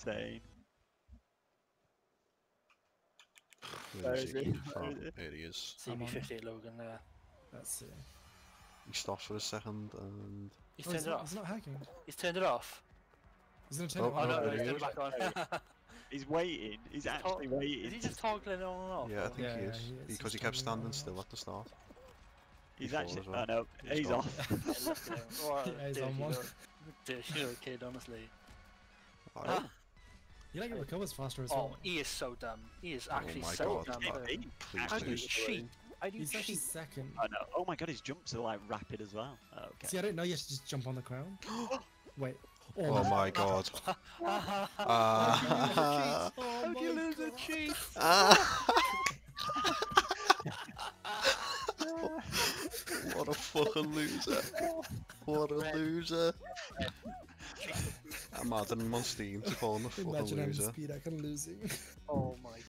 insane. Where is he? Where is he? There he is. I'm on. CB58 Logan there. Let's see. He stops for a second and... He's Oh, turned he's it not, off. he's not hacking. He's turned it off. He's gonna turn Oh, it Oh on. no, there he's he turned is. it back on. He's waiting. He's actually waiting. Is he just toggling it on and off? Yeah, I or- think Yeah, he yeah, is. he is. Because he He's kept standing standing on still and at the start. He's before actually. as well. Oh no, He's he's gone. off. Yeah, look at him. What a Yeah, he's dirty on one. little- dirty little kid, honestly. Oh, He like recovers faster as Oh, well. he is so dumb. He is actually my so God. dumb. Hey, please How do you do. cheat? How do you He's actually cheat? second. Oh no! Oh my god, his jumps are like rapid as well. Oh, okay. See, I didn't know you had to just jump on the ground. Wait. Oh my god. Oh How my do you lose a God. cheat? What a fucking loser. What a loser. I'm adding him on Steam to call him a fucking Imagine having loser. speed, I can losing. Oh my